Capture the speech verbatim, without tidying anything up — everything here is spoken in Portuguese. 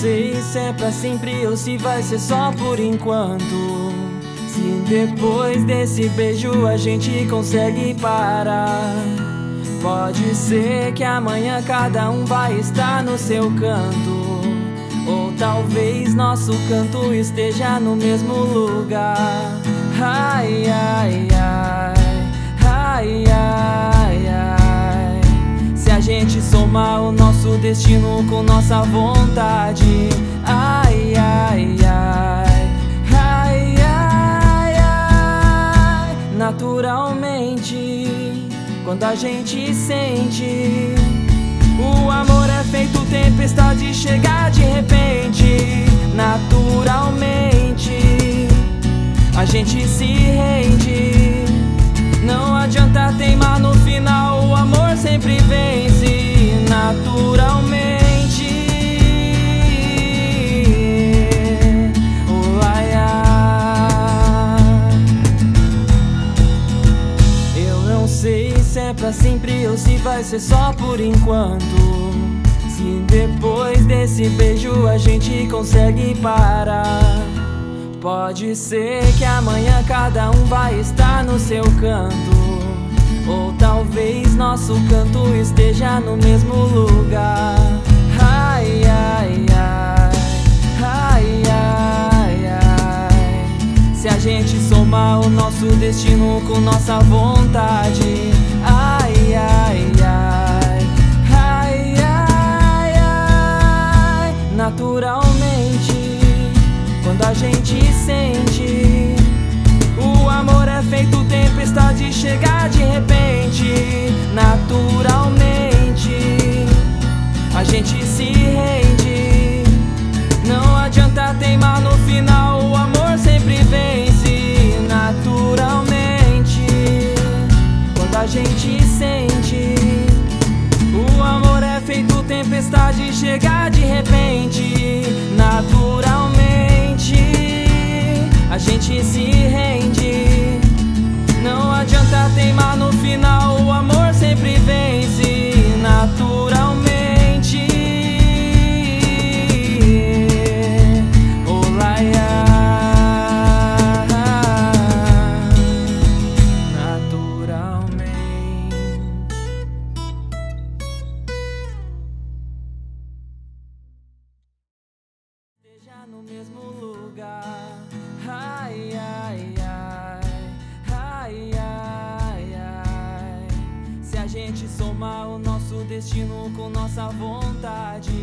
sei se é pra sempre ou se vai ser só por enquanto. Se depois desse beijo a gente consegue parar. Pode ser que amanhã cada um vai estar no seu canto, ou talvez nosso canto esteja no mesmo lugar. Ai, ai, ai, ai, ai, ai. Se a gente somar o nosso destino com nossa vontade. Ai, ai, ai, ai, ai, ai. Naturalmente, quando a gente sente, o amor é feito tempestade, chega de repente. Naturalmente, a gente se rende. Não adianta teimar, no final o amor sempre vence. Naturalmente, oh, ai, ai. Eu não sei se é pra sempre ou se vai ser só por enquanto. Se depois desse beijo a gente consegue parar. Pode ser que amanhã cada um vai estar no seu canto, ou talvez nosso canto esteja no mesmo lugar. Ai, ai, ai, ai, ai, ai. Se a gente somar o nosso destino com nossa vontade. Ai, ai, ai, ai, ai, ai. Naturalmente, quando a gente sente, o amor é feito tempestade, chega de repente. Naturalmente, a gente se rende. Não adianta teimar, no final o amor sempre vence. Naturalmente, quando a gente sente, o amor é feito tempestade, chega de repente. Naturalmente, a gente se rende. Não adianta teimar, no final o amor sempre vence. Naturalmente, oh, lai, naturalmente. Esteja no mesmo lugar. Ai, ai, ai, ai, ai, ai. Se a gente somar o nosso destino com nossa vontade.